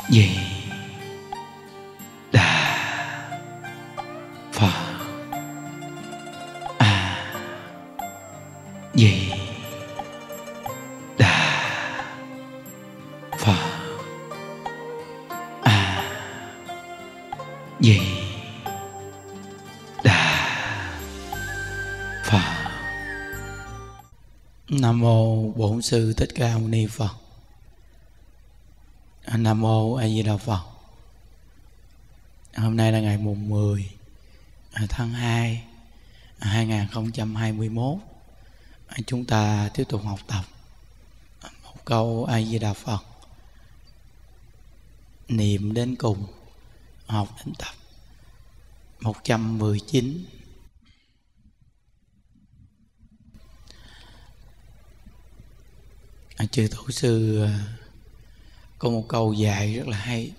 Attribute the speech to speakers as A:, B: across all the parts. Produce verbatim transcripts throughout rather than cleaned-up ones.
A: Di Đà Phật. A Di Đà Phật. A Di Đà Phật. Nam mô Bổn Sư Thích Ca Mâu Ni Phật. Nam mô A Di Đà Phật. Hôm nay là ngày mùng mười tháng hai hai nghìn không trăm hai mươi mốt. Chúng ta tiếp tục học tập một câu A Di Đà Phật, niệm đến cùng, học đến tập một trăm mười chín. Chư Tổ sư có một câu dạy rất là hay.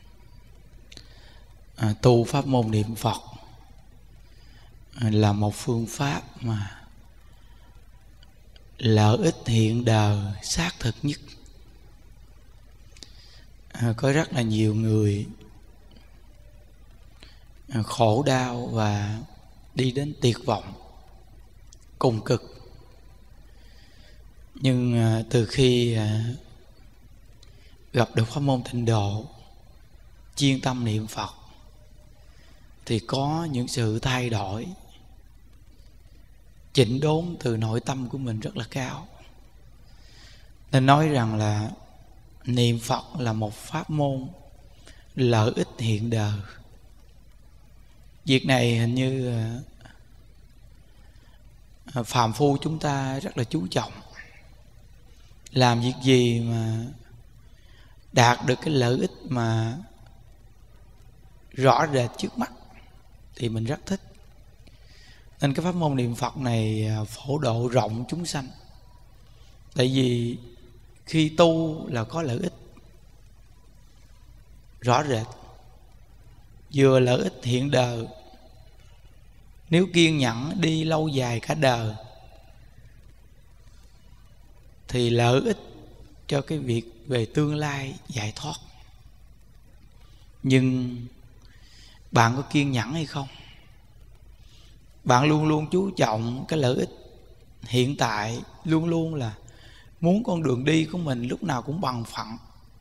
A: À, tu pháp môn niệm Phật là một phương pháp mà lợi ích hiện đời xác thực nhất. À, có rất là nhiều người khổ đau và đi đến tuyệt vọng cùng cực. Nhưng à, từ khi à, gặp được pháp môn Tịnh Độ, chuyên tâm niệm Phật, thì có những sự thay đổi, chỉnh đốn từ nội tâm của mình rất là cao. Nên nói rằng là niệm Phật là một pháp môn lợi ích hiện đời. Việc này hình như phàm phu chúng ta rất là chú trọng. Làm việc gì mà đạt được cái lợi ích mà rõ rệt trước mắt thì mình rất thích. Nên cái pháp môn niệm Phật này phổ độ rộng chúng sanh. Tại vì khi tu là có lợi ích rõ rệt, vừa lợi ích hiện đời, nếu kiên nhẫn đi lâu dài cả đời, thì lợi ích cho cái việc về tương lai giải thoát. Nhưng bạn có kiên nhẫn hay không? Bạn luôn luôn chú trọng cái lợi ích hiện tại, luôn luôn là muốn con đường đi của mình lúc nào cũng bằng phẳng.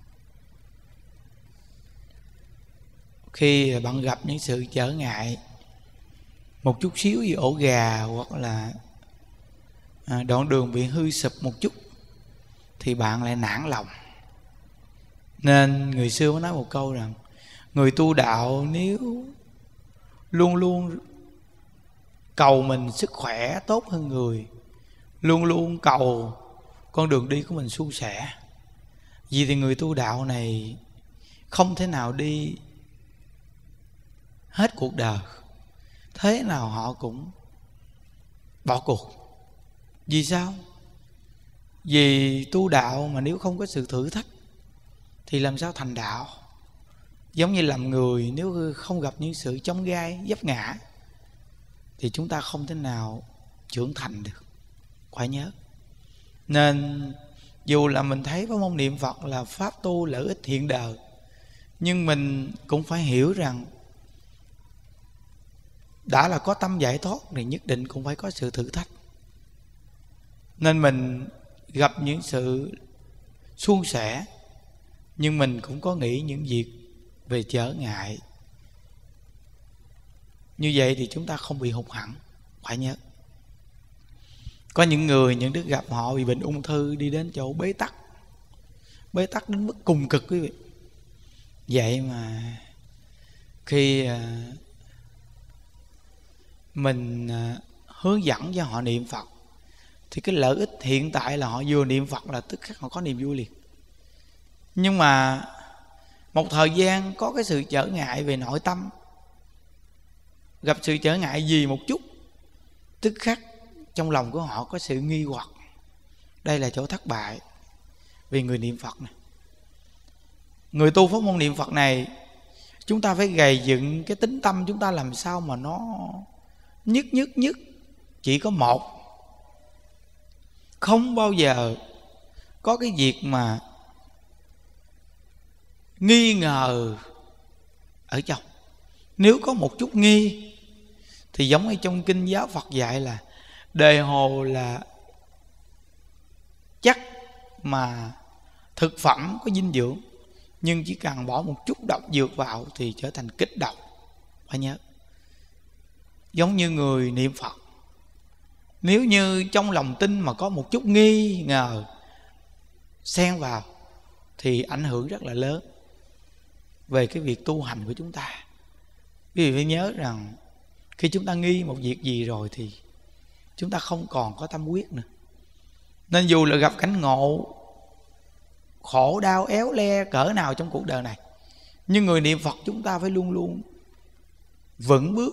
A: Khi bạn gặp những sự trở ngại, một chút xíu như ổ gà, hoặc là đoạn đường bị hư sụp một chút, thì bạn lại nản lòng. Nên người xưa mới nói một câu rằng người tu đạo nếu luôn luôn cầu mình sức khỏe tốt hơn người, luôn luôn cầu con đường đi của mình suôn sẻ, vì thì người tu đạo này không thể nào đi hết cuộc đời, thế nào họ cũng bỏ cuộc. Vì sao? Vì tu đạo mà nếu không có sự thử thách thì làm sao thành đạo? Giống như làm người, nếu không gặp những sự chông gai, vấp ngã, thì chúng ta không thể nào trưởng thành được. Phải nhớ. Nên dù là mình thấy pháp môn niệm Phật là pháp tu lợi ích hiện đời, nhưng mình cũng phải hiểu rằng đã là có tâm giải thoát thì nhất định cũng phải có sự thử thách. Nên mình gặp những sự suôn sẻ, nhưng mình cũng có nghĩ những việc về trở ngại. Như vậy thì chúng ta không bị hụt hẫng. Phải nhớ. Có những người, những đứa gặp họ bị bệnh ung thư, đi đến chỗ bế tắc, bế tắc đến mức cùng cực quý vị. Vậy mà khi mình hướng dẫn cho họ niệm Phật, thì cái lợi ích hiện tại là họ vừa niệm Phật là tức khắc họ có niềm vui liền. Nhưng mà một thời gian có cái sự trở ngại về nội tâm, gặp sự trở ngại gì một chút, tức khắc trong lòng của họ có sự nghi hoặc. Đây là chỗ thất bại vì người niệm Phật này. Người tu pháp môn niệm Phật này, chúng ta phải gầy dựng cái tính tâm chúng ta làm sao mà nó nhất nhất nhất chỉ có một. Không bao giờ có cái việc mà nghi ngờ ở trong. Nếu có một chút nghi thì giống như trong kinh giáo Phật dạy là đề hồ là chắc mà thực phẩm có dinh dưỡng, nhưng chỉ cần bỏ một chút độc dược vào thì trở thành kích độc. Phải nhớ, giống như người niệm Phật, nếu như trong lòng tin mà có một chút nghi ngờ xen vào thì ảnh hưởng rất là lớn về cái việc tu hành của chúng ta. Quý vị phải nhớ rằng khi chúng ta nghi một việc gì rồi thì chúng ta không còn có tâm quyết nữa. Nên dù là gặp cảnh ngộ khổ đau éo le cỡ nào trong cuộc đời này, nhưng người niệm Phật chúng ta phải luôn luôn vững bước,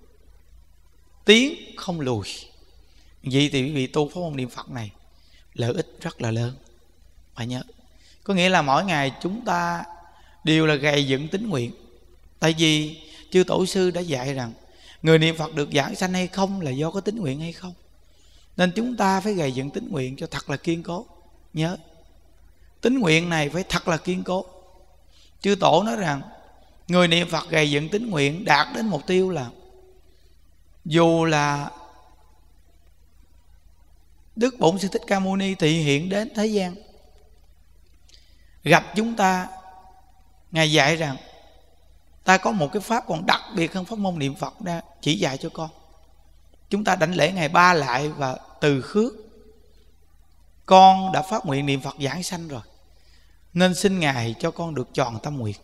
A: tiến không lùi. Vậy thì quý vị tu pháp môn niệm Phật này lợi ích rất là lớn. Phải nhớ, có nghĩa là mỗi ngày chúng ta đều là gầy dựng tín nguyện. Tại vì chư tổ sư đã dạy rằng người niệm Phật được giảng sanh hay không là do có tín nguyện hay không. Nên chúng ta phải gầy dựng tín nguyện cho thật là kiên cố. Nhớ, tín nguyện này phải thật là kiên cố. Chư tổ nói rằng người niệm Phật gầy dựng tín nguyện đạt đến mục tiêu là dù là Đức Bổn Sư Thích Ca Mâu Ni thị hiện đến thế gian, gặp chúng ta, Ngài dạy rằng ta có một cái pháp còn đặc biệt hơn pháp môn niệm Phật ra chỉ dạy cho con. Chúng ta đảnh lễ Ngài ba lại và từ khước con đã phát nguyện niệm Phật giảng sanh rồi, nên xin Ngài cho con được tròn tâm nguyện.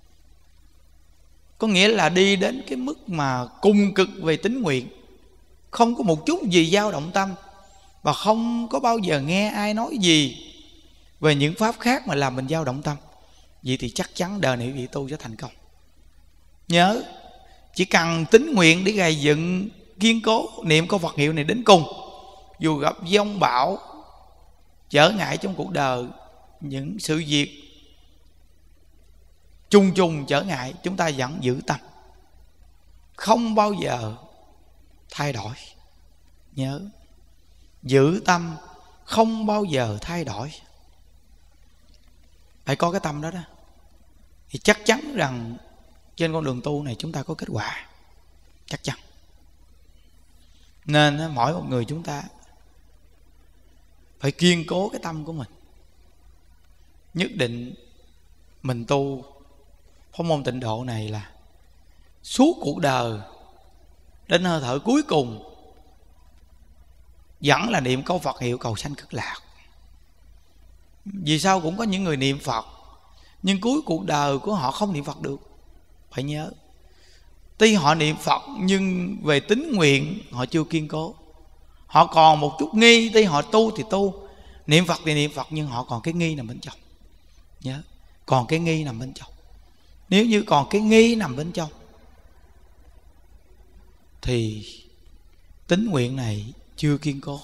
A: Có nghĩa là đi đến cái mức mà cùng cực về tín nguyện, không có một chút gì dao động tâm, và không có bao giờ nghe ai nói gì về những pháp khác mà làm mình dao động tâm. Vậy thì chắc chắn đời này vị tu sẽ thành công. Nhớ, chỉ cần tín nguyện để gầy dựng kiên cố niệm câu Phật hiệu này đến cùng, dù gặp giông bão trở ngại trong cuộc đời, những sự việc trùng trùng trở ngại, chúng ta vẫn giữ tâm, không bao giờ thay đổi. Nhớ, giữ tâm không bao giờ thay đổi. Phải có cái tâm đó đó thì chắc chắn rằng trên con đường tu này chúng ta có kết quả, chắc chắn. Nên mỗi một người chúng ta phải kiên cố cái tâm của mình. Nhất định mình tu pháp môn tịnh độ này là suốt cuộc đời đến hơi thở cuối cùng vẫn là niệm câu Phật hiệu cầu sanh cực lạc. Vì sao cũng có những người niệm Phật nhưng cuối cuộc đời của họ không niệm Phật được. Phải nhớ, tuy họ niệm Phật nhưng về tín nguyện họ chưa kiên cố. Họ còn một chút nghi, tuy họ tu thì tu, niệm Phật thì niệm Phật, nhưng họ còn cái nghi nằm bên trong. Nhớ, còn cái nghi nằm bên trong. Nếu như còn cái nghi nằm bên trong thì tín nguyện này chưa kiên cố.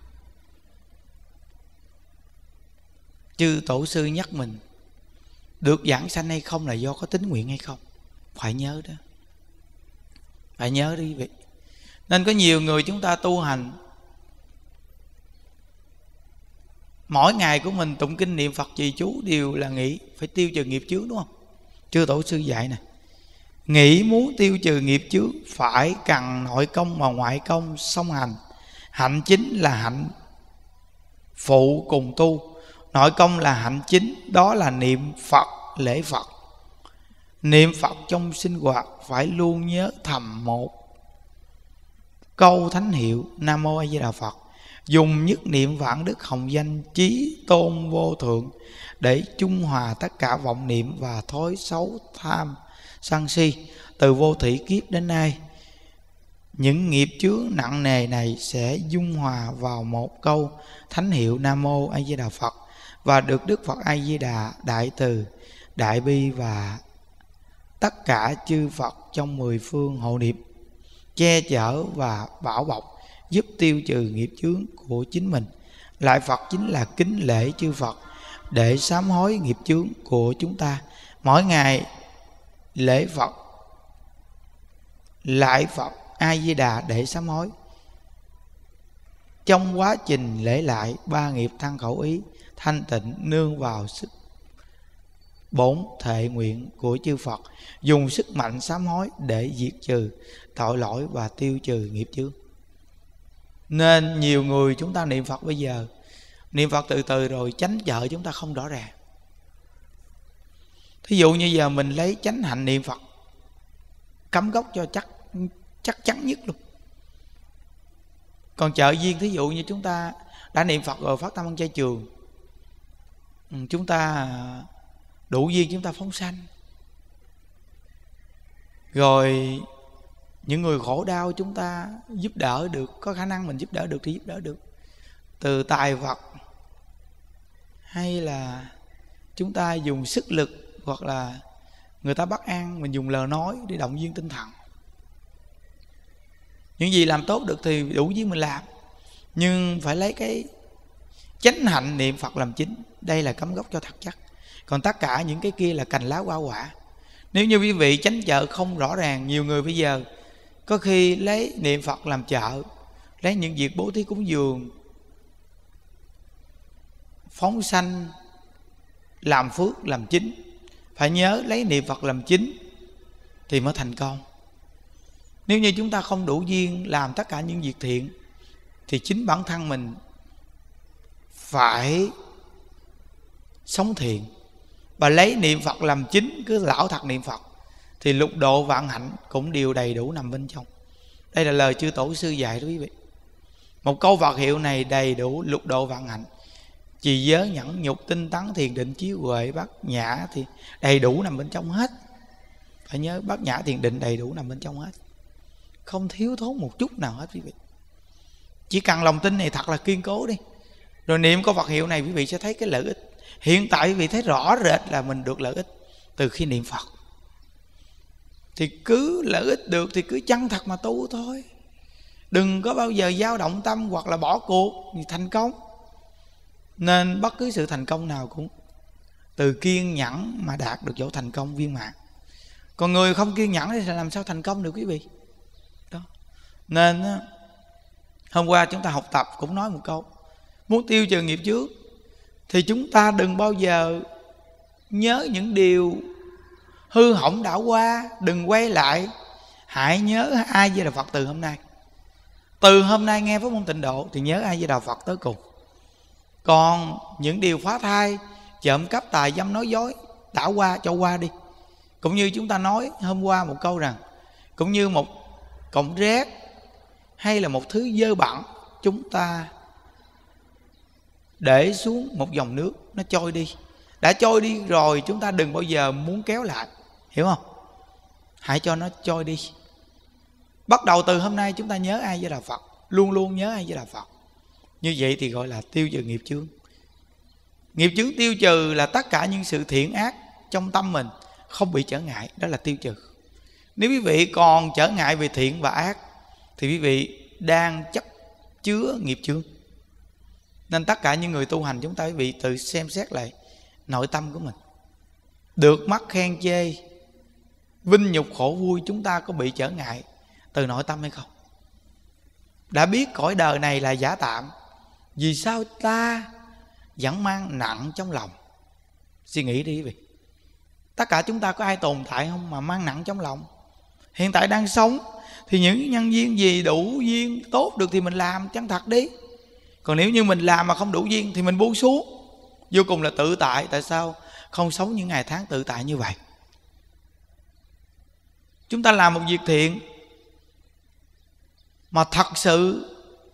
A: Chư tổ sư nhắc mình được giảng sanh hay không là do có tín nguyện hay không. Phải nhớ đó, phải nhớ đi vị. Nên có nhiều người chúng ta tu hành, mỗi ngày của mình tụng kinh niệm Phật trì chú đều là nghĩ phải tiêu trừ nghiệp chướng, đúng không? Chư tổ sư dạy nè, nghĩ muốn tiêu trừ nghiệp chướng phải cần nội công và ngoại công song hành. Hạnh chính là hạnh phụ cùng tu, nội công là hạnh chính, đó là niệm Phật, lễ Phật. Niệm Phật trong sinh hoạt phải luôn nhớ thầm một câu thánh hiệu Nam Mô A Di Đà Phật, dùng nhất niệm vạn đức hồng danh chí tôn vô thượng để trung hòa tất cả vọng niệm và thói xấu tham sân si từ vô thủy kiếp đến nay. Những nghiệp chướng nặng nề này sẽ dung hòa vào một câu thánh hiệu Nam Mô A Di Đà Phật và được Đức Phật A Di Đà đại từ, đại bi và tất cả chư Phật trong mười phương hộ niệm, che chở và bảo bọc, giúp tiêu trừ nghiệp chướng của chính mình. Lại Phật chính là kính lễ chư Phật để sám hối nghiệp chướng của chúng ta. Mỗi ngày lễ Phật, lại Phật A Di Đà để sám hối. Trong quá trình lễ lại, ba nghiệp thân khẩu ý thanh tịnh nương vào sức bốn thệ nguyện của chư Phật, dùng sức mạnh sám hối để diệt trừ tội lỗi và tiêu trừ nghiệp chướng. Nên nhiều người chúng ta niệm Phật bây giờ, niệm Phật từ từ rồi chánh chợ chúng ta không rõ ràng. Thí dụ như giờ mình lấy chánh hạnh niệm Phật cắm gốc cho chắc chắc chắn nhất luôn. Còn chợ duyên, thí dụ như chúng ta đã niệm Phật rồi phát tâm ăn chay trường, chúng ta đủ duyên chúng ta phóng sanh, rồi những người khổ đau chúng ta giúp đỡ được, có khả năng mình giúp đỡ được thì giúp đỡ được, từ tài vật hay là chúng ta dùng sức lực, hoặc là người ta bất an mình dùng lời nói để động viên tinh thần. Những gì làm tốt được thì đủ duyên mình làm, nhưng phải lấy cái chánh hạnh niệm Phật làm chính. Đây là cắm gốc cho thật chắc. Còn tất cả những cái kia là cành lá hoa quả. Nếu như quý vị chánh chợ không rõ ràng, nhiều người bây giờ có khi lấy niệm Phật làm chợ, lấy những việc bố thí cúng dường, phóng sanh, làm phước làm chính. Phải nhớ lấy niệm Phật làm chính thì mới thành công. Nếu như chúng ta không đủ duyên làm tất cả những việc thiện thì chính bản thân mình phải sống thiện và lấy niệm Phật làm chính, cứ lão thật niệm Phật thì lục độ vạn hạnh cũng đều đầy đủ nằm bên trong. Đây là lời chư tổ sư dạy đó quý vị. Một câu Phật hiệu này đầy đủ lục độ vạn hạnh. Trì giới nhẫn nhục tinh tấn thiền định trí huệ bát nhã thì đầy đủ nằm bên trong hết. Phải nhớ bát nhã thiền định đầy đủ nằm bên trong hết, không thiếu thốn một chút nào hết quý vị. Chỉ cần lòng tin này thật là kiên cố đi, rồi niệm câu Phật hiệu này quý vị sẽ thấy cái lợi ích. Hiện tại quý vị thấy rõ rệt là mình được lợi ích từ khi niệm Phật. Thì cứ lợi ích được thì cứ chân thật mà tu thôi. Đừng có bao giờ dao động tâm hoặc là bỏ cuộc thì thành công. Nên bất cứ sự thành công nào cũng từ kiên nhẫn mà đạt được chỗ thành công viên mãn. Còn người không kiên nhẫn thì làm sao thành công được quý vị. Đó. Nên hôm qua chúng ta học tập cũng nói một câu, muốn tiêu trừ nghiệp chướng thì chúng ta đừng bao giờ nhớ những điều hư hỏng đã qua, đừng quay lại. Hãy nhớ A Di Đà Phật từ hôm nay. Từ hôm nay nghe pháp môn Tịnh Độ thì nhớ A Di Đà Phật tới cùng. Còn những điều phá thai, trộm cắp, tà dâm, nói dối đã qua cho qua đi. Cũng như chúng ta nói hôm qua một câu rằng, cũng như một cọng rác hay là một thứ dơ bẩn, chúng ta để xuống một dòng nước, nó trôi đi. Đã trôi đi rồi chúng ta đừng bao giờ muốn kéo lại, hiểu không? Hãy cho nó trôi đi. Bắt đầu từ hôm nay chúng ta nhớ A Di Đà Phật, luôn luôn nhớ A Di Đà Phật. Như vậy thì gọi là tiêu trừ nghiệp chướng. Nghiệp chướng tiêu trừ là tất cả những sự thiện ác trong tâm mình không bị trở ngại, đó là tiêu trừ. Nếu quý vị còn trở ngại về thiện và ác thì quý vị đang chấp chứa nghiệp chướng. Nên tất cả những người tu hành chúng ta quý vị tự xem xét lại nội tâm của mình. Được mắt khen chê, vinh nhục khổ vui, chúng ta có bị trở ngại từ nội tâm hay không? Đã biết cõi đời này là giả tạm, vì sao ta vẫn mang nặng trong lòng? Suy nghĩ đi quý vị. Tất cả chúng ta có ai tồn tại không mà mang nặng trong lòng? Hiện tại đang sống thì những nhân duyên gì đủ duyên tốt được thì mình làm chân thật đi. Còn nếu như mình làm mà không đủ duyên thì mình buông xuống, vô cùng là tự tại. Tại sao không sống những ngày tháng tự tại như vậy? Chúng ta làm một việc thiện mà thật sự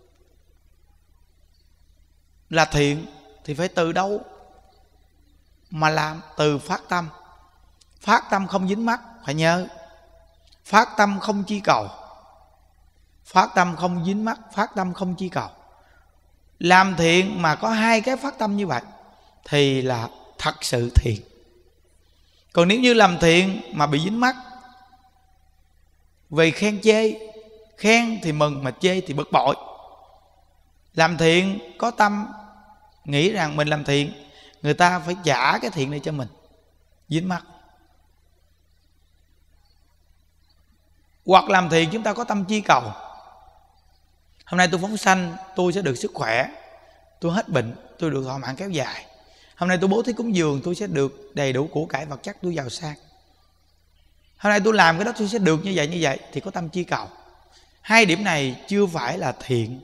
A: là thiện thì phải từ đâu mà làm? Từ phát tâm. Phát tâm không dính mắc, phải nhớ. Phát tâm không chi cầu. Phát tâm không dính mắc, phát tâm không chi cầu. Làm thiện mà có hai cái phát tâm như vậy thì là thật sự thiện. Còn nếu như làm thiện mà bị dính mắc vì khen chê, khen thì mừng mà chê thì bực bội. Làm thiện có tâm nghĩ rằng mình làm thiện, người ta phải trả cái thiện này cho mình, dính mắc. Hoặc làm thiện chúng ta có tâm chi cầu. Hôm nay tôi phóng sanh, tôi sẽ được sức khỏe, tôi hết bệnh, tôi được thọ mạng kéo dài. Hôm nay tôi bố thí cúng dường, tôi sẽ được đầy đủ của cải vật chất, tôi giàu sang. Hôm nay tôi làm cái đó tôi sẽ được như vậy như vậy, thì có tâm chi cầu. Hai điểm này chưa phải là thiện.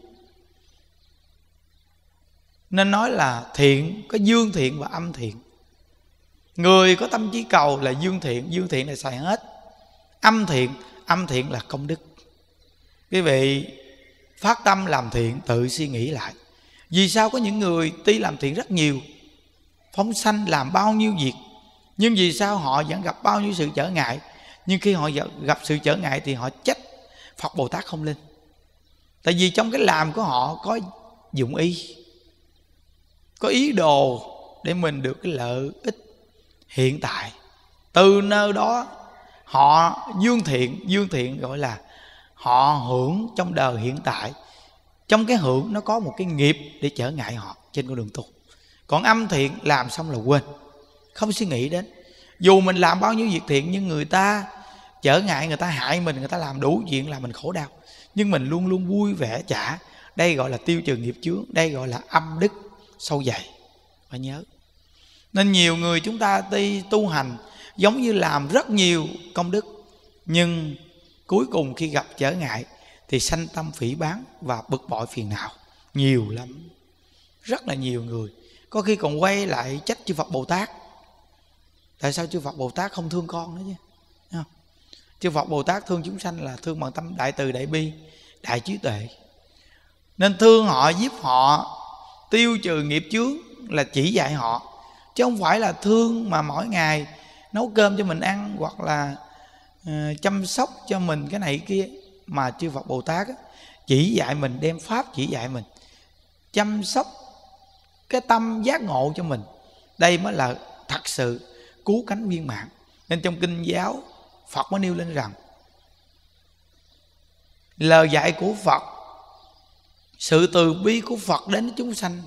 A: Nên nói là thiện có dương thiện và âm thiện. Người có tâm chí cầu là dương thiện, dương thiện là xài hết. Âm thiện, âm thiện là công đức. Quý vị phát tâm làm thiện, tự suy nghĩ lại. Vì sao có những người tuy làm thiện rất nhiều, phóng sanh làm bao nhiêu việc, nhưng vì sao họ vẫn gặp bao nhiêu sự trở ngại? Nhưng khi họ gặp sự trở ngại thì họ trách Phật Bồ Tát không linh. Tại vì trong cái làm của họ có dụng ý, có ý đồ để mình được cái lợi ích hiện tại. Từ nơi đó họ dương thiện, dương thiện gọi là họ hưởng trong đời hiện tại. Trong cái hưởng nó có một cái nghiệp để trở ngại họ trên con đường tu. Còn âm thiện làm xong là quên, không suy nghĩ đến. Dù mình làm bao nhiêu việc thiện, nhưng người ta trở ngại, người ta hại mình, người ta làm đủ chuyện làm mình khổ đau, nhưng mình luôn luôn vui vẻ trả. Đây gọi là tiêu trừ nghiệp chướng, đây gọi là âm đức sâu dày. Phải nhớ. Nên nhiều người chúng ta đi tu hành giống như làm rất nhiều công đức, nhưng cuối cùng khi gặp trở ngại thì sanh tâm phỉ báng và bực bội phiền não. Nhiều lắm, rất là nhiều người. Có khi còn quay lại trách chư Phật Bồ Tát. Tại sao chư Phật Bồ Tát không thương con nữa chứ? Không? Chư Phật Bồ Tát thương chúng sanh là thương bằng tâm đại từ, đại bi, đại trí tuệ. Nên thương họ, giúp họ tiêu trừ nghiệp chướng là chỉ dạy họ, chứ không phải là thương mà mỗi ngày nấu cơm cho mình ăn, hoặc là uh, chăm sóc cho mình cái này kia. Mà chư Phật Bồ Tát á, chỉ dạy mình, đem pháp chỉ dạy mình chăm sóc cái tâm giác ngộ cho mình. Đây mới là thật sự cứu cánh viên mãn. Nên trong kinh giáo Phật mới nêu lên rằng lời dạy của Phật, sự từ bi của Phật đến với chúng sanh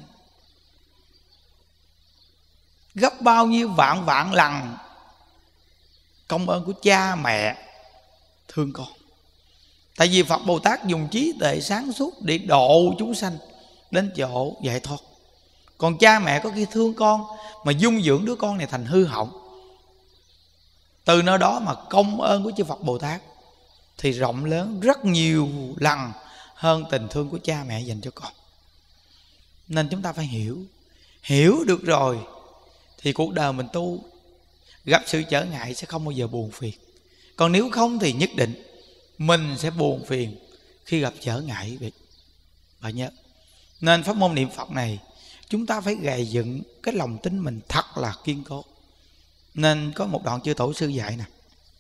A: gấp bao nhiêu vạn vạn lần công ơn của cha mẹ thương con. Tại vì Phật Bồ Tát dùng trí tuệ sáng suốt để độ chúng sanh đến chỗ giải thoát. Còn cha mẹ có khi thương con mà dung dưỡng đứa con này thành hư hỏng. Từ nơi đó mà công ơn của chư Phật Bồ Tát thì rộng lớn rất nhiều lần hơn tình thương của cha mẹ dành cho con. Nên chúng ta phải hiểu. Hiểu được rồi thì cuộc đời mình tu gặp sự trở ngại sẽ không bao giờ buồn phiền. Còn nếu không thì nhất định mình sẽ buồn phiền khi gặp trở ngại vậy. Và nhớ, nên pháp môn niệm Phật này chúng ta phải gầy dựng cái lòng tin mình thật là kiên cố. Nên có một đoạn chư Tổ sư dạy nè: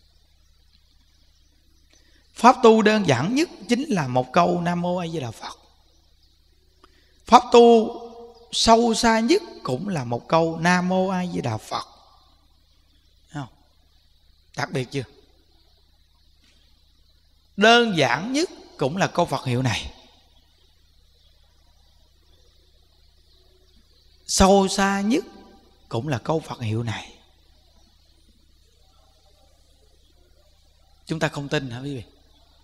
A: pháp tu đơn giản nhất chính là một câu Nam Mô A Di Đà Phật. Pháp tu sâu xa nhất cũng là một câu Nam Mô A Di Đà Phật. Thấy không? Đặc biệt chưa? Đơn giản nhất cũng là câu Phật hiệu này. Sâu xa nhất cũng là câu Phật hiệu này. Chúng ta không tin hả quý vị?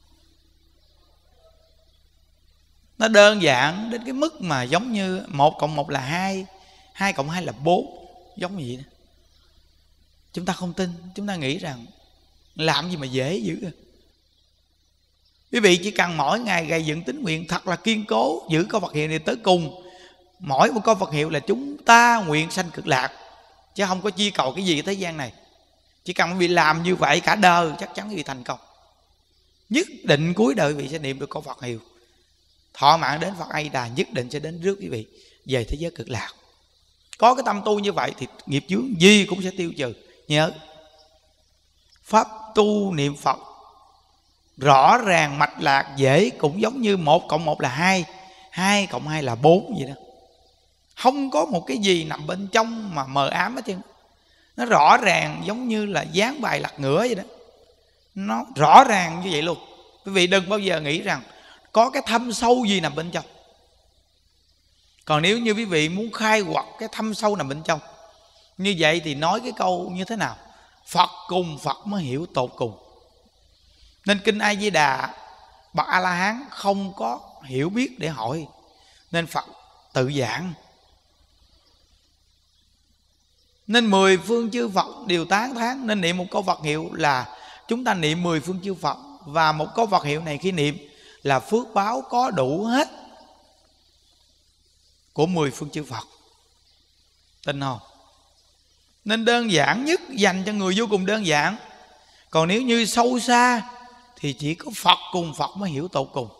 A: Nó đơn giản đến cái mức mà giống như một cộng một là hai, hai cộng hai là bốn, giống như vậy đó. Chúng ta không tin, chúng ta nghĩ rằng làm gì mà dễ dữ à. Quý vị chỉ cần mỗi ngày gầy dựng tín nguyện thật là kiên cố, giữ câu Phật hiệu này tới cùng. Mỗi một câu Phật hiệu là chúng ta nguyện sanh cực lạc, chứ không có chi cầu cái gì ở thế gian này. Chỉ cần quý vị làm như vậy cả đời, chắc chắn quý vị thành công. Nhất định cuối đời quý vị sẽ niệm được câu Phật hiệu, thọ mạng đến Phật A Di Đà, nhất định sẽ đến rước quý vị về thế giới cực lạc. Có cái tâm tu như vậy thì nghiệp chướng gì cũng sẽ tiêu trừ. Nhớ, pháp tu niệm Phật rõ ràng mạch lạc dễ, cũng giống như một cộng một là hai, hai cộng hai là bốn vậy đó. Không có một cái gì nằm bên trong mà mờ ám hết trơn. Nó rõ ràng giống như là dán bài lật ngửa vậy đó. Nó rõ ràng như vậy luôn. Quý vị đừng bao giờ nghĩ rằng có cái thâm sâu gì nằm bên trong. Còn nếu như quý vị muốn khai quật cái thâm sâu nằm bên trong, như vậy thì nói cái câu như thế nào? Phật cùng Phật mới hiểu tột cùng. Nên kinh A Di Đà bậc A La Hán không có hiểu biết để hỏi, nên Phật tự giảng. Nên mười phương chư Phật đều tán thán. Nên niệm một câu Phật hiệu là chúng ta niệm mười phương chư Phật. Và một câu Phật hiệu này khi niệm là phước báo có đủ hết của mười phương chư Phật. Tin không? Nên đơn giản nhất dành cho người vô cùng đơn giản. Còn nếu như sâu xa thì chỉ có Phật cùng Phật mới hiểu tột cùng.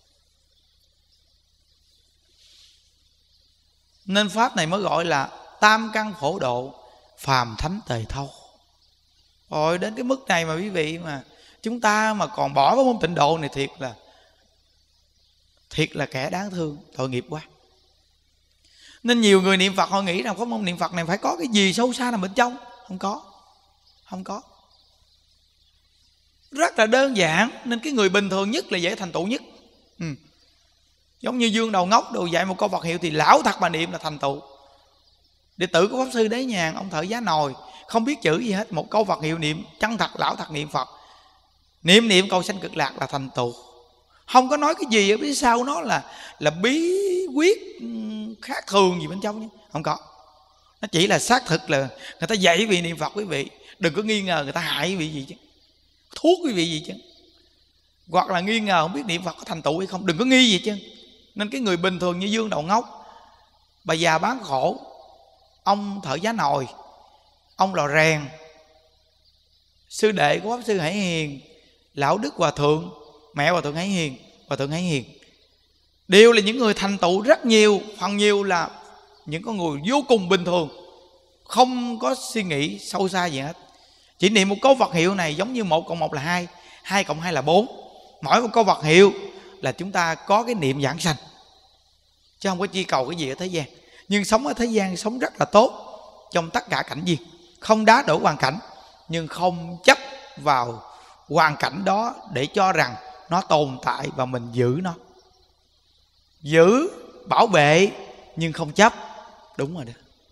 A: Nên pháp này mới gọi là tam căn phổ độ, phàm thánh tề thâu. Rồi đến cái mức này mà quý vị mà chúng ta mà còn bỏ vào môn tịnh độ này, thiệt là thiệt là kẻ đáng thương, tội nghiệp quá. Nên nhiều người niệm Phật họ nghĩ rằng có môn niệm Phật này phải có cái gì sâu xa nằm bên trong. Không có. Không có. Rất là đơn giản. Nên cái người bình thường nhất là dễ thành tựu nhất. ừ. Giống như Dương Đầu Ngốc đồ dạy một câu Phật hiệu thì lão thật mà niệm là thành tựu. Đệ tử của Pháp Sư Đế Nhàn, ông thợ giá nồi, không biết chữ gì hết, một câu Phật hiệu niệm chân thật lão thật niệm Phật, niệm niệm cầu sanh cực lạc là thành tựu. Không có nói cái gì ở phía sau nó là là bí quyết khác thường gì bên trong nhé. Không có. Nó chỉ là xác thực là người ta dạy quý vị niệm Phật. Quý vị đừng có nghi ngờ người ta hại quý vị gì chứ, thuốc quý vị gì chứ, hoặc là nghi ngờ không biết niệm Phật có thành tựu hay không. Đừng có nghi gì chứ. Nên cái người bình thường như Dương Đầu Ngốc, bà già bán khổ, ông thợ giá nồi, ông lò rèn, sư đệ của Pháp Sư Hải Hiền, Lão Đức Hòa Thượng, mẹ Hòa Thượng Hải Hiền, Hòa Thượng Hải Hiền, đều là những người thành tựu rất nhiều. Phần nhiều là những con người vô cùng bình thường, không có suy nghĩ sâu xa gì hết. Chỉ niệm một câu Phật hiệu này giống như một cộng một là hai, hai cộng hai là bốn. Mỗi một câu Phật hiệu là chúng ta có cái niệm giảng sanh, chứ không có chi cầu cái gì ở thế gian. Nhưng sống ở thế gian sống rất là tốt trong tất cả cảnh viên, không đá đổ hoàn cảnh, nhưng không chấp vào hoàn cảnh đó để cho rằng nó tồn tại và mình giữ nó. Giữ, bảo vệ nhưng không chấp. Đúng rồi đó.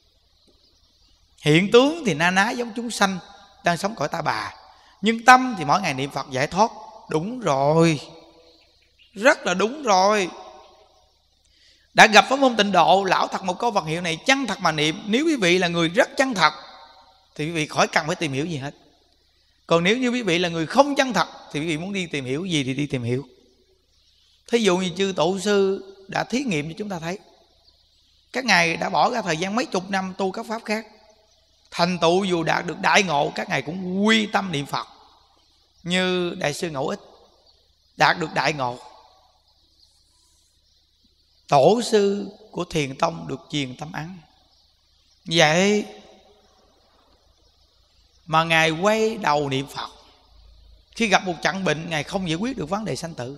A: Hiện tướng thì na ná giống chúng sanh đang sống cõi ta bà, nhưng tâm thì mỗi ngày niệm Phật giải thoát. Đúng rồi, rất là đúng rồi. Đã gặp pháp môn tịnh độ, lão thật một câu Phật hiệu này chân thật mà niệm. Nếu quý vị là người rất chân thật thì quý vị khỏi cần phải tìm hiểu gì hết. Còn nếu như quý vị là người không chân thật thì quý vị muốn đi tìm hiểu gì thì đi tìm hiểu. Thí dụ như chư tổ sư đã thí nghiệm cho chúng ta thấy. Các ngài đã bỏ ra thời gian mấy chục năm tu các pháp khác, thành tựu dù đạt được đại ngộ, các ngài cũng quy tâm niệm Phật. Như Đại sư Ngẫu Ích đạt được đại ngộ, tổ sư của Thiền Tông được truyền tâm ấn. Vậy mà ngài quay đầu niệm Phật. Khi gặp một trận bệnh, ngài không giải quyết được vấn đề sanh tử.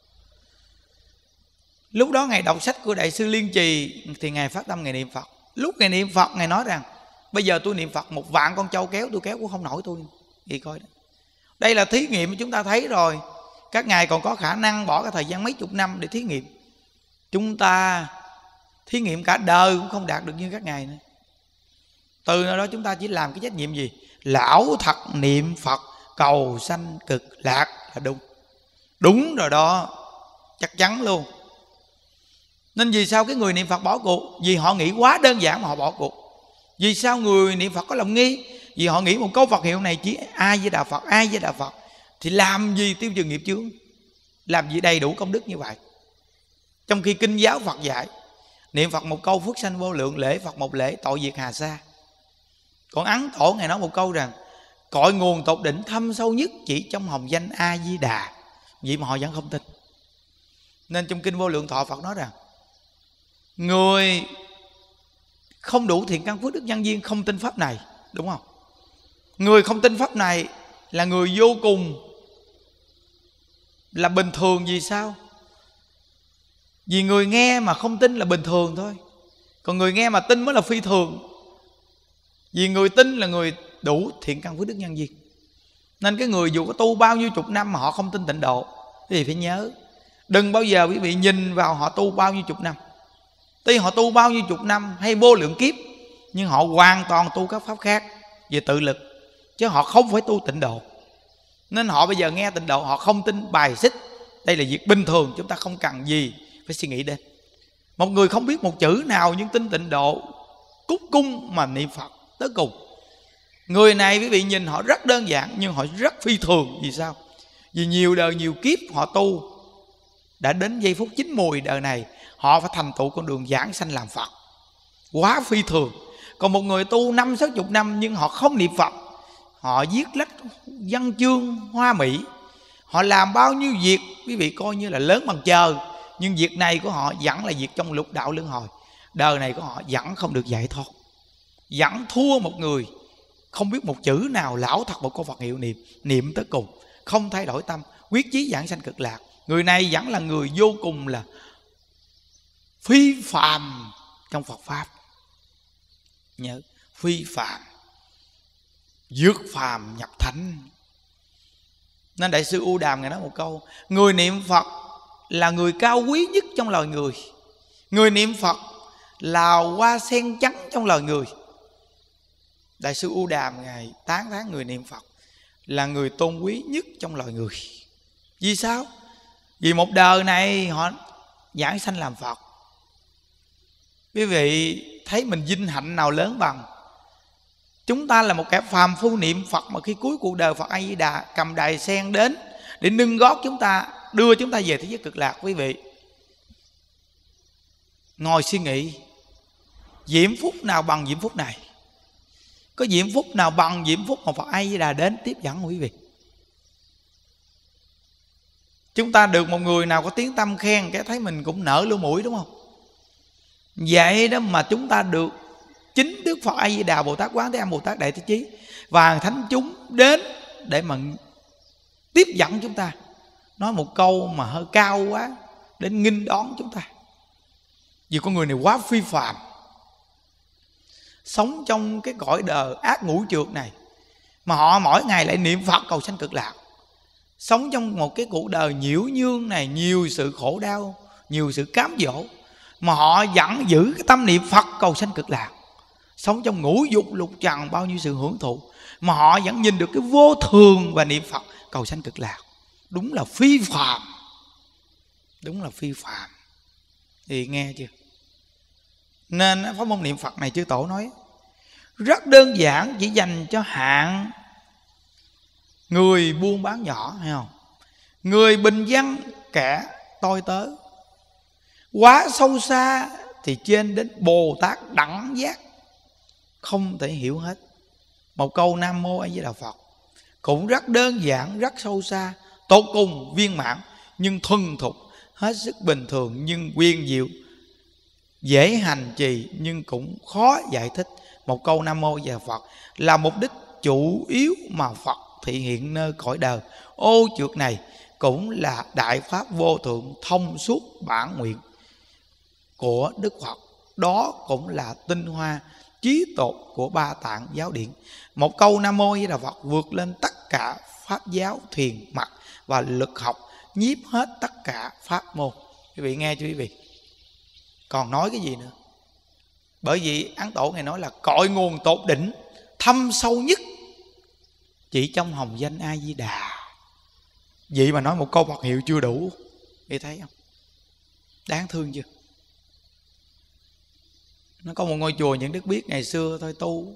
A: Lúc đó ngài đọc sách của Đại sư Liên Trì thì ngài phát tâm ngài niệm Phật. Lúc ngài niệm Phật, ngài nói rằng bây giờ tôi niệm Phật một vạn con trâu kéo tôi kéo cũng không nổi tôi. Vậy coi đó. Đây là thí nghiệm chúng ta thấy rồi. Các ngài còn có khả năng bỏ cái thời gian mấy chục năm để thí nghiệm. Chúng ta thí nghiệm cả đời cũng không đạt được như các ngài nữa. Từ nơi đó chúng ta chỉ làm cái trách nhiệm gì? Lão thật niệm Phật cầu sanh cực lạc là đúng. Đúng rồi đó, chắc chắn luôn. Nên vì sao cái người niệm Phật bỏ cuộc? Vì họ nghĩ quá đơn giản mà họ bỏ cuộc. Vì sao người niệm Phật có lòng nghi? Vì họ nghĩ một câu Phật hiệu này chỉ ai với Đạo Phật, ai với Đạo Phật, thì làm gì tiêu trừ nghiệp chướng, làm gì đầy đủ công đức như vậy. Trong khi kinh giáo Phật dạy niệm Phật một câu phước sanh vô lượng, lễ Phật một lễ tội diệt hà sa. Còn Ấn Tổ ngài nói một câu rằng cội nguồn tột đỉnh thâm sâu nhất chỉ trong hồng danh A Di Đà. Vậy mà họ vẫn không tin. Nên trong kinh Vô Lượng Thọ Phật nói rằng người không đủ thiện căn phước đức nhân duyên không tin pháp này, đúng không? Người không tin pháp này là người vô cùng là bình thường. Vì sao? Vì người nghe mà không tin là bình thường thôi, còn người nghe mà tin mới là phi thường. Vì người tin là người đủ thiện căn phước đức nhân duyên. Nên cái người dù có tu bao nhiêu chục năm mà họ không tin tịnh độ thì phải nhớ, đừng bao giờ quý vị nhìn vào họ tu bao nhiêu chục năm. Tuy họ tu bao nhiêu chục năm hay vô lượng kiếp, nhưng họ hoàn toàn tu các pháp khác về tự lực, chứ họ không phải tu tịnh độ. Nên họ bây giờ nghe tịnh độ họ không tin, bài xích. Đây là việc bình thường, chúng ta không cần gì phải suy nghĩ đến. Một người không biết một chữ nào nhưng tin tịnh độ, cúc cung mà niệm Phật tới cùng. Người này quý vị nhìn họ rất đơn giản nhưng họ rất phi thường. Vì sao? Vì nhiều đời nhiều kiếp họ tu, đã đến giây phút chín mùi đời này họ phải thành tựu con đường giảng sanh làm Phật. Quá phi thường. Còn một người tu năm sáu chục năm nhưng họ không niệm Phật, họ viết lách văn chương hoa mỹ, họ làm bao nhiêu việc quý vị coi như là lớn bằng trời, nhưng việc này của họ vẫn là việc trong lục đạo luân hồi. Đời này của họ vẫn không được giải thoát, vẫn thua một người không biết một chữ nào lão thật một câu Phật hiệu niệm, niệm tới cùng, không thay đổi tâm, quyết chí giảng sanh cực lạc. Người này vẫn là người vô cùng là phi phàm trong Phật Pháp. Nhớ, phi phàm, vượt phàm nhập thánh. Nên Đại sư U Đàm ngài nói một câu: người niệm Phật là người cao quý nhất trong loài người. Người niệm Phật là hoa sen trắng trong loài người. Đại sư U Đàm ngài tán thán người niệm Phật là người tôn quý nhất trong loài người. Vì sao? Vì một đời này họ giảng sanh làm Phật. Quý vị thấy mình vinh hạnh nào lớn bằng? Chúng ta là một kẻ phàm phu niệm Phật mà khi cuối cuộc đời Phật A Di Đà cầm đài sen đến để nâng gót chúng ta, đưa chúng ta về thế giới cực lạc. Quý vị ngồi suy nghĩ, diễm phúc nào bằng diễm phúc này? Có diễm phúc nào bằng diễm phúc mà Phật A Di Đà đến tiếp dẫn quý vị? Chúng ta được một người nào có tiếng tâm khen, cái thấy mình cũng nở lỗ mũi, đúng không? Vậy đó mà chúng ta được chính Đức Phật A Di Đà, Bồ Tát Quán Thế Âm, Bồ Tát Đại Thế Chí và thánh chúng đến để mà tiếp dẫn chúng ta. Nói một câu mà hơi cao quá, đến nghênh đón chúng ta. Vì con người này quá phi phàm, sống trong cái cõi đời ác ngũ trược này mà họ mỗi ngày lại niệm Phật cầu sanh cực lạc. Sống trong một cái cuộc đời nhiễu nhương này, nhiều sự khổ đau, nhiều sự cám dỗ, mà họ vẫn giữ cái tâm niệm Phật cầu sanh cực lạc. Sống trong ngũ dục lục trần bao nhiêu sự hưởng thụ, mà họ vẫn nhìn được cái vô thường và niệm Phật cầu sanh cực lạc. Đúng là phi phàm, đúng là phi phàm. Thì nghe chưa? Nên pháp môn niệm Phật này chư Tổ nói rất đơn giản, chỉ dành cho hạng người buôn bán nhỏ, hay không? Người bình dân, kẻ tôi tớ. Quá sâu xa thì trên đến Bồ Tát đẳng giác không thể hiểu hết. Một câu Nam Mô A Di Đà Phật cũng rất đơn giản, rất sâu xa, tột cùng viên mãn, nhưng thuần thục, hết sức bình thường nhưng quyền diệu, dễ hành trì nhưng cũng khó giải thích. Một câu Nam Mô A Di Đà Phật là mục đích chủ yếu mà Phật thị hiện nơi cõi đời ô trượt này, cũng là đại pháp vô thượng thông suốt bản nguyện của Đức Phật. Đó cũng là tinh hoa chí tột của Ba Tạng giáo điển. Một câu Nam Mô A Di Đà Phật vượt lên tất cả pháp giáo thiền mặt và lực học, nhiếp hết tất cả pháp môn. Quý vị nghe chưa quý vị? Còn nói cái gì nữa? Bởi vì Ấn Tổ Ngài nói là cội nguồn tột đỉnh, thâm sâu nhất chỉ trong hồng danh A Di Đà. Vậy mà nói một câu Phật hiệu chưa đủ. Quý thấy không? Đáng thương chưa? Nó có một ngôi chùa Những Đức Biết ngày xưa thôi tu,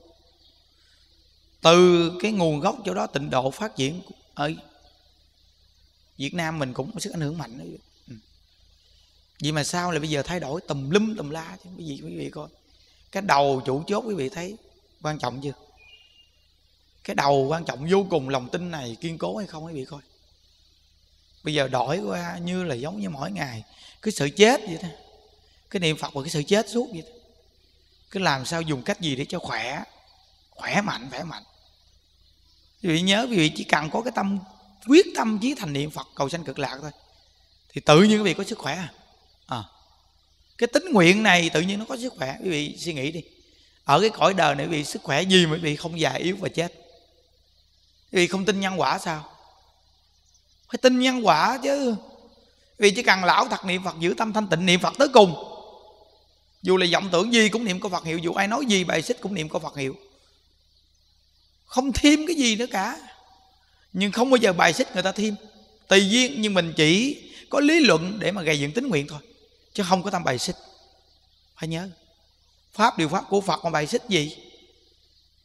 A: từ cái nguồn gốc chỗ đó tịnh độ phát triển ở Việt Nam mình cũng có sức ảnh hưởng mạnh đó. Ừ. Vậy mà sao lại bây giờ thay đổi tùm lum tùm la chứ? Quý vị, quý vị coi cái đầu chủ chốt, quý vị thấy quan trọng chưa? Cái đầu quan trọng vô cùng, lòng tin này kiên cố hay không quý vị coi. Bây giờ đổi qua như là giống như mỗi ngày cái sự chết vậy thôi. Cái niệm Phật và cái sự chết suốt vậy thôi. Cứ làm sao dùng cách gì để cho khỏe, khỏe mạnh, khỏe mạnh. Quý vị nhớ, quý vị chỉ cần có cái tâm quyết tâm chí thành niệm Phật cầu sanh cực lạc thôi, thì tự nhiên quý vị có sức khỏe. À, cái tính nguyện này tự nhiên nó có sức khỏe. Quý vị suy nghĩ đi, ở cái cõi đời này quý vị sức khỏe gì mà quý vị không già yếu và chết? Quý vị không tin nhân quả sao? Phải tin nhân quả chứ. Quý vị chỉ cần lão thật niệm Phật, giữ tâm thanh tịnh, niệm Phật tới cùng. Dù là vọng tưởng gì cũng niệm câu Phật hiệu, dù ai nói gì bài xích cũng niệm câu Phật hiệu, không thêm cái gì nữa cả. Nhưng không bao giờ bài xích người ta thêm, tùy duyên. Nhưng mình chỉ có lý luận để mà gây dựng tín nguyện thôi, chứ không có tâm bài xích. Phải nhớ, pháp điều pháp của Phật mà bài xích gì?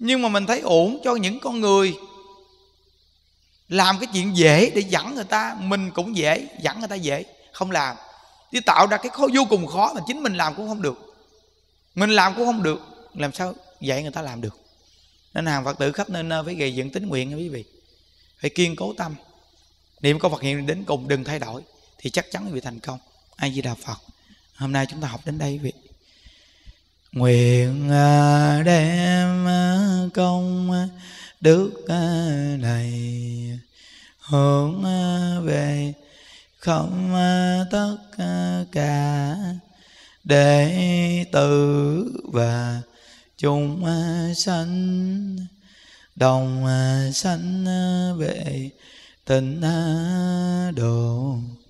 A: Nhưng mà mình thấy ổn cho những con người làm cái chuyện dễ để dẫn người ta, mình cũng dễ dẫn người ta dễ không làm, đi tạo ra cái khó vô cùng khó mà chính mình làm cũng không được, mình làm cũng không được, làm sao dạy người ta làm được. Nên hàng Phật tử khắp nơi nơi phải gây dựng tín nguyện nha quý vị, phải kiên cố tâm niệm câu Phật hiện đến cùng, đừng thay đổi thì chắc chắn quý vị thành công. A Di Đà Phật. Hôm nay chúng ta học đến đây quý vị. Nguyện đem công đức này hướng về không tất cả đệ tử và chúng sanh, đồng sanh về tịnh độ.